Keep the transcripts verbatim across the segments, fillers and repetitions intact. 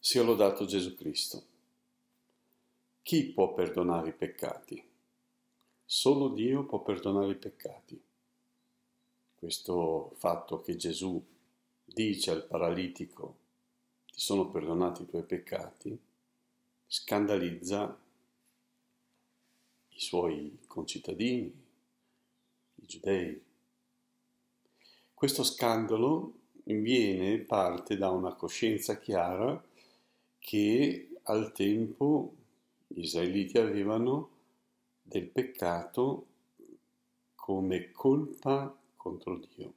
Sia lodato Gesù Cristo. Chi può perdonare i peccati? Solo Dio può perdonare i peccati. Questo fatto che Gesù dice al paralitico: ti sono perdonati i tuoi peccati, scandalizza i suoi concittadini, i giudei. Questo scandalo viene parte da una coscienza chiara che al tempo gli israeliti avevano del peccato come colpa contro Dio,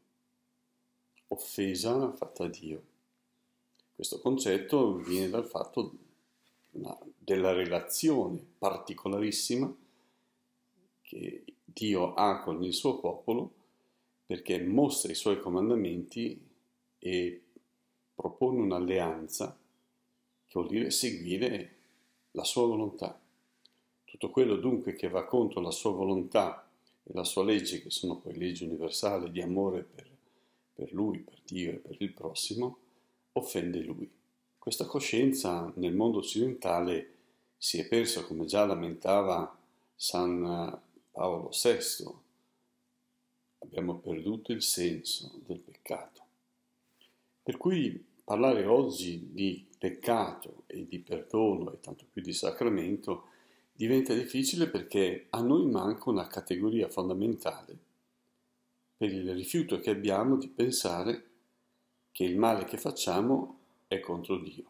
offesa fatta a Dio. Questo concetto viene dal fatto della relazione particolarissima che Dio ha con il suo popolo, perché mostra i suoi comandamenti e propone un'alleanza che vuol dire seguire la sua volontà. Tutto quello dunque che va contro la sua volontà e la sua legge, che sono poi leggi universali di amore per, per lui, per Dio e per il prossimo, offende lui. Questa coscienza nel mondo occidentale si è persa, come già lamentava San Paolo sesto. Abbiamo perduto il senso del peccato. Per cui parlare oggi di peccato e di perdono e tanto più di sacramento diventa difficile, perché a noi manca una categoria fondamentale per il rifiuto che abbiamo di pensare che il male che facciamo è contro Dio.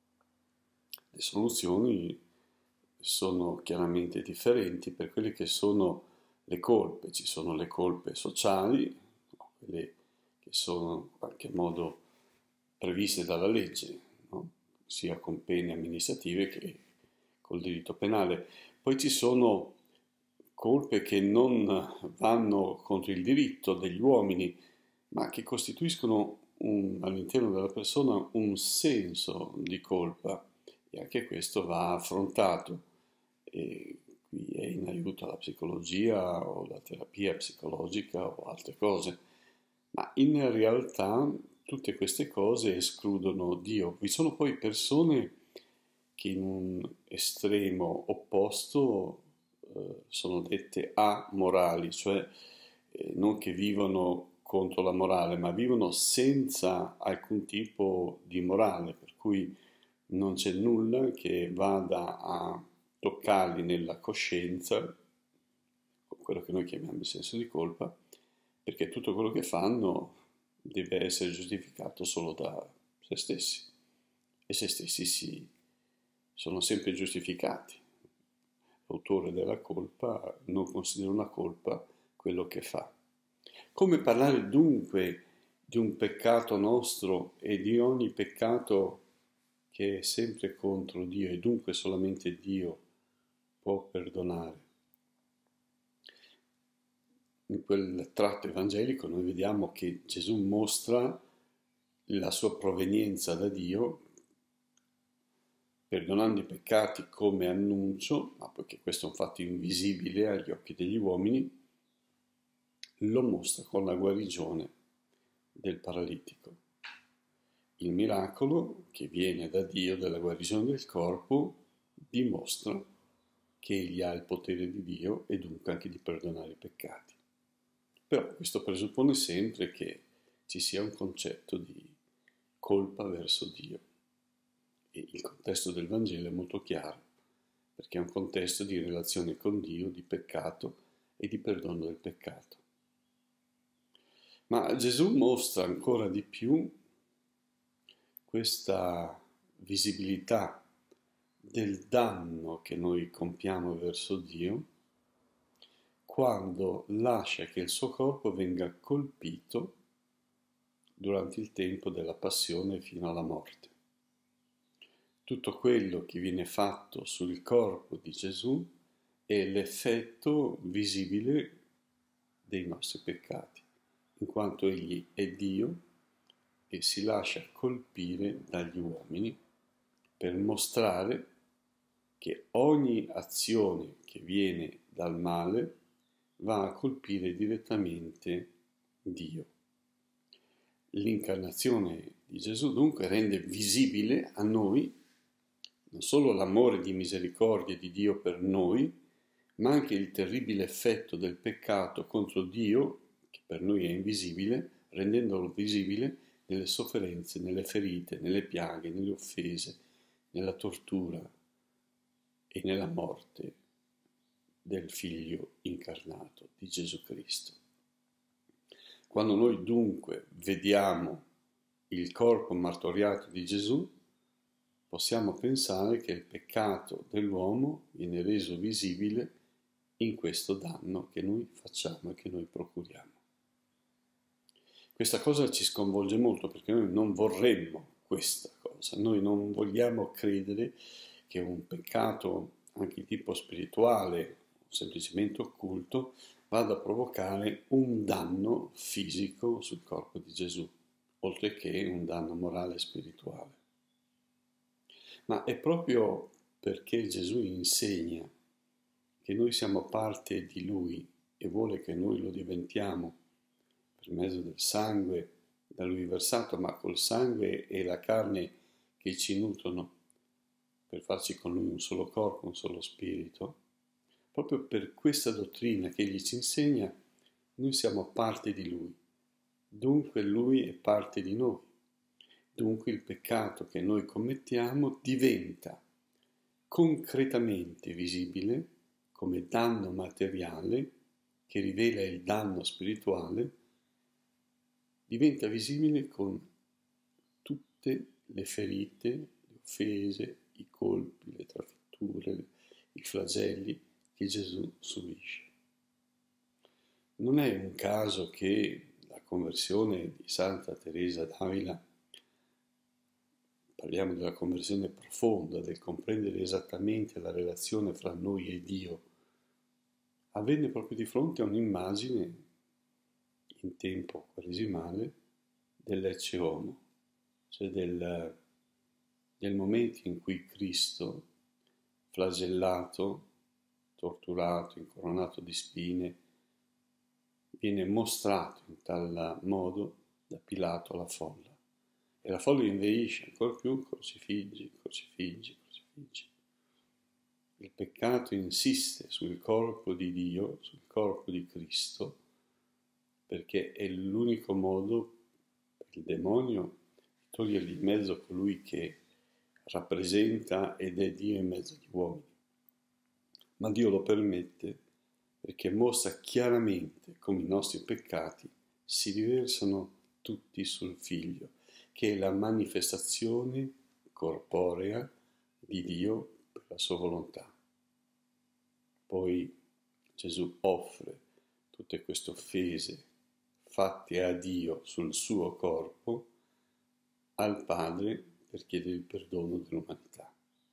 Le soluzioni sono chiaramente differenti per quelle che sono le colpe. Ci sono le colpe sociali, quelle che sono in qualche modo previste dalla legge, no? Sia con pene amministrative che col diritto penale. Poi ci sono colpe che non vanno contro il diritto degli uomini, ma che costituiscono un, all'interno della persona un senso di colpa, e anche questo va affrontato. E qui è in aiuto la psicologia o la terapia psicologica o altre cose, ma in realtà tutte queste cose escludono Dio. Vi sono poi persone che in un estremo opposto eh, sono dette amorali, cioè eh, non che vivono contro la morale, ma vivono senza alcun tipo di morale, per cui non c'è nulla che vada a toccarli nella coscienza, quello che noi chiamiamo il senso di colpa, perché tutto quello che fanno deve essere giustificato solo da se stessi, e se stessi si sono sempre giustificati. L'autore della colpa non considera una colpa quello che fa. Come parlare dunque di un peccato nostro e di ogni peccato che è sempre contro Dio, e dunque solamente Dio può perdonare? In quel tratto evangelico noi vediamo che Gesù mostra la sua provenienza da Dio, perdonando i peccati come annuncio, ma poiché questo è un fatto invisibile agli occhi degli uomini, lo mostra con la guarigione del paralitico. Il miracolo che viene da Dio della guarigione del corpo dimostra che egli ha il potere di Dio e dunque anche di perdonare i peccati. Però questo presuppone sempre che ci sia un concetto di colpa verso Dio. E il contesto del Vangelo è molto chiaro, perché è un contesto di relazione con Dio, di peccato e di perdono del peccato. Ma Gesù mostra ancora di più questa visibilità del danno che noi compiamo verso Dio quando lascia che il suo corpo venga colpito durante il tempo della passione fino alla morte. Tutto quello che viene fatto sul corpo di Gesù è l'effetto visibile dei nostri peccati, in quanto egli è Dio e si lascia colpire dagli uomini per mostrare che ogni azione che viene dal male va a colpire direttamente Dio. L'incarnazione di Gesù dunque rende visibile a noi non solo l'amore di misericordia di Dio per noi, ma anche il terribile effetto del peccato contro Dio, che per noi è invisibile, rendendolo visibile nelle sofferenze, nelle ferite, nelle piaghe, nelle offese, nella tortura e nella morte del Figlio incarnato di Gesù Cristo. Quando noi dunque vediamo il corpo martoriato di Gesù, possiamo pensare che il peccato dell'uomo viene reso visibile in questo danno che noi facciamo e che noi procuriamo. Questa cosa ci sconvolge molto perché noi non vorremmo questa cosa, noi non vogliamo credere che un peccato anche di tipo spirituale o semplicemente occulto vada a provocare un danno fisico sul corpo di Gesù, oltre che un danno morale e spirituale. Ma è proprio perché Gesù insegna che noi siamo parte di Lui e vuole che noi lo diventiamo per mezzo del sangue da Lui versato, ma col sangue e la carne che ci nutrono per farci con Lui un solo corpo, un solo spirito. Proprio per questa dottrina che Egli ci insegna, noi siamo parte di Lui, dunque Lui è parte di noi. Dunque il peccato che noi commettiamo diventa concretamente visibile come danno materiale che rivela il danno spirituale, diventa visibile con tutte le ferite, le offese, i colpi, le trafitture, i flagelli che Gesù subisce. Non è un caso che la conversione di Santa Teresa d'Avila, parliamo della conversione profonda, del comprendere esattamente la relazione fra noi e Dio, avvenne proprio di fronte a un'immagine in tempo quaresimale dell'ecce homo, cioè del, del momento in cui Cristo, flagellato, torturato, incoronato di spine, viene mostrato in tal modo da Pilato alla folla. E la folla inveisce ancora più, crocifiggi, crocifiggi, crocifiggi. Il peccato insiste sul corpo di Dio, sul corpo di Cristo, perché è l'unico modo per il demonio di togliergli in mezzo colui che rappresenta ed è Dio in mezzo agli uomini. Ma Dio lo permette perché mostra chiaramente come i nostri peccati si riversano tutti sul Figlio, che è la manifestazione corporea di Dio per la sua volontà. Poi Gesù offre tutte queste offese fatte a Dio sul suo corpo al Padre per chiedere il perdono dell'umanità.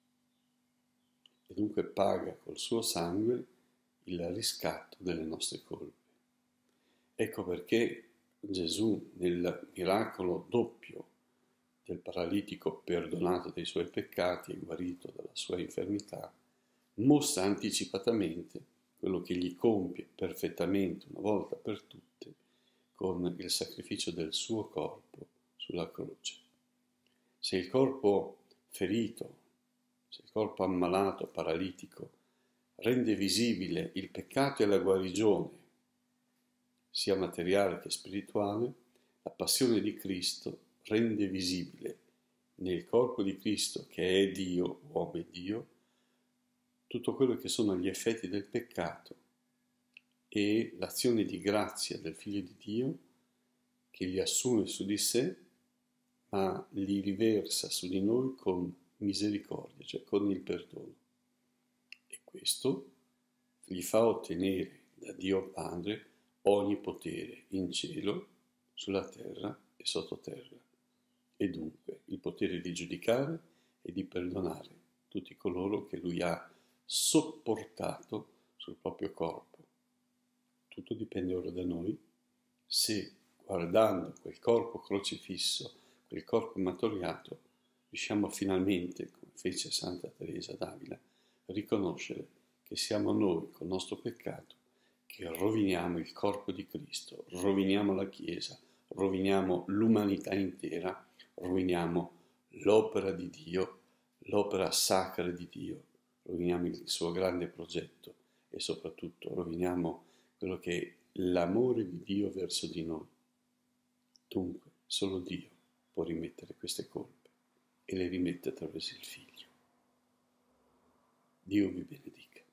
E dunque paga col suo sangue il riscatto delle nostre colpe. Ecco perché Gesù nel miracolo doppio del paralitico perdonato dei suoi peccati e guarito dalla sua infermità, mostra anticipatamente quello che gli compie perfettamente una volta per tutte con il sacrificio del suo corpo sulla croce. Se il corpo ferito, se il corpo ammalato, paralitico, rende visibile il peccato e la guarigione, sia materiale che spirituale, la passione di Cristo rende visibile nel corpo di Cristo, che è Dio, uomo e Dio, tutto quello che sono gli effetti del peccato e l'azione di grazia del Figlio di Dio che li assume su di sé, ma li riversa su di noi con misericordia, cioè con il perdono. E questo gli fa ottenere da Dio Padre ogni potere in cielo, sulla terra e sottoterra, e dunque il potere di giudicare e di perdonare tutti coloro che Lui ha sopportato sul proprio corpo. Tutto dipende ora da noi, se guardando quel corpo crocifisso, quel corpo martoriato, riusciamo finalmente, come fece Santa Teresa d'Avila, a riconoscere che siamo noi, col nostro peccato, che roviniamo il corpo di Cristo, roviniamo la Chiesa, roviniamo l'umanità intera, roviniamo l'opera di Dio, l'opera sacra di Dio, roviniamo il suo grande progetto e soprattutto roviniamo quello che è l'amore di Dio verso di noi. Dunque, solo Dio può rimettere queste colpe e le rimette attraverso il Figlio. Dio vi benedica.